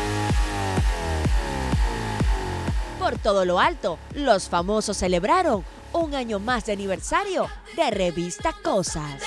Por todo lo alto, los famosos celebraron un año más de aniversario de Revista Cosas.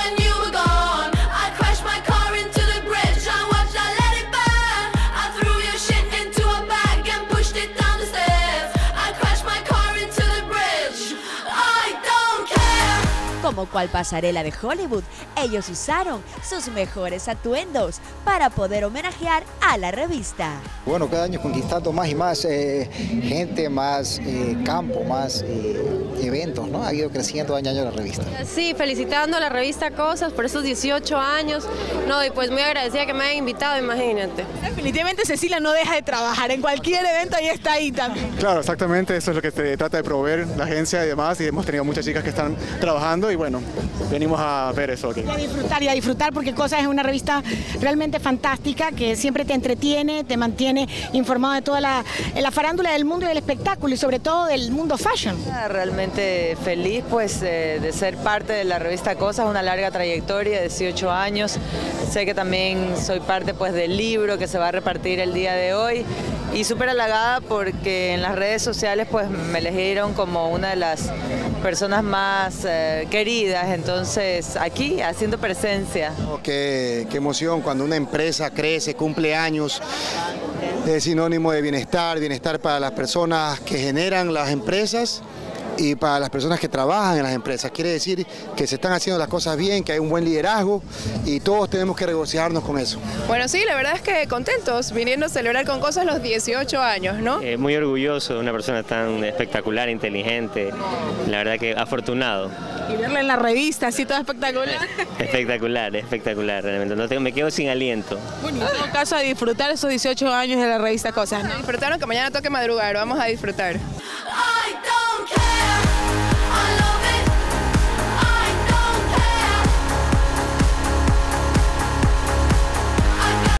Como cual pasarela de Hollywood, ellos usaron sus mejores atuendos para poder homenajear a la revista. Bueno, cada año conquistando más y más gente, más campo, más eventos, ¿no? Ha ido creciendo año a año la revista. Sí, felicitando a la revista Cosas por esos 18 años, no, y pues muy agradecida que me hayan invitado, imagínate. Definitivamente Cecilia no deja de trabajar, en cualquier evento ahí está ahí también. Claro, exactamente, eso es lo que se trata de proveer la agencia y demás, y hemos tenido muchas chicas que están trabajando y bueno, venimos a ver eso aquí. Y a disfrutar porque Cosas es una revista realmente fantástica que siempre te entretiene, te mantiene informado de toda la farándula del mundo y del espectáculo y sobre todo del mundo fashion. Realmente feliz pues de ser parte de la revista Cosas, una larga trayectoria, 18 años. Sé que también soy parte pues del libro que se va a repartir el día de hoy y súper halagada porque en las redes sociales pues me elegieron como una de las personas más queridas, entonces aquí haciendo presencia. Qué emoción cuando una empresa crece, cumple años, es sinónimo de bienestar para las personas que generan las empresas y para las personas que trabajan en las empresas. Quiere decir que se están haciendo las cosas bien, que hay un buen liderazgo y todos tenemos que regocijarnos con eso. Bueno, sí, la verdad es que contentos, viniendo a celebrar con Cosas los 18 años, ¿no? Muy orgulloso de una persona tan espectacular, inteligente, la verdad que afortunado. Y verla en la revista, así todo espectacular. Espectacular, realmente. No me quedo sin aliento. Bueno, en todo caso a disfrutar esos 18 años de la revista Cosas, ¿no? Disfrutaron que mañana toque madrugar, vamos a disfrutar.